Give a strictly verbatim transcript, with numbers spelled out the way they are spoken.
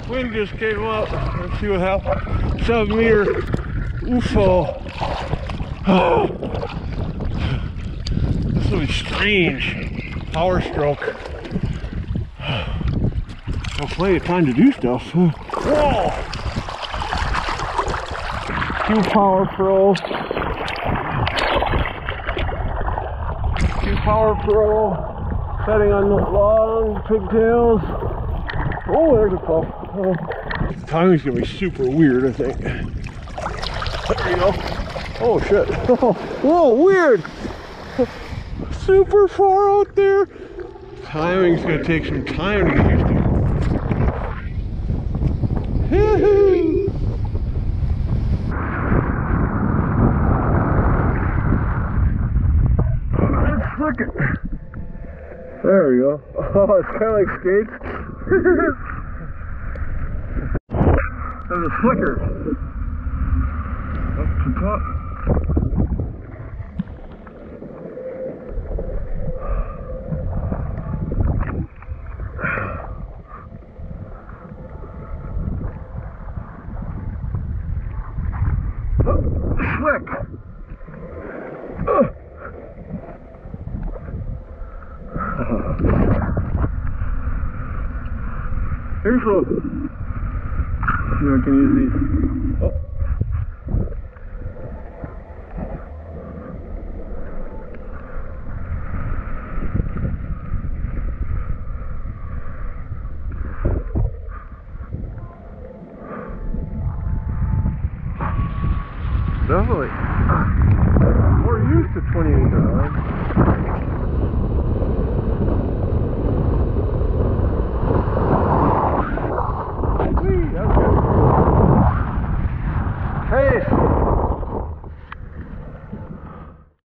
Wind just came up. Let's see what happened. Seven meter U F O. Oh. This will be strange. Power stroke. Got plenty of time to do stuff. Whoa! Q Power Pro. Q Power Pro. Setting on the long pigtails. Oh, there's a puff. Oh. The timing's gonna be super weird, I think. There you go. Oh shit. Whoa, weird. Super far out there. Timing's gonna take some time to get used to. Hee-hee. Let's look at. There we go. Oh, it's kind of like skates. There's a flicker. Up to top. Oh, flick. Oh. Here's a, see if I can use these. Oh. Definitely. We're used to twenty-eight dollars.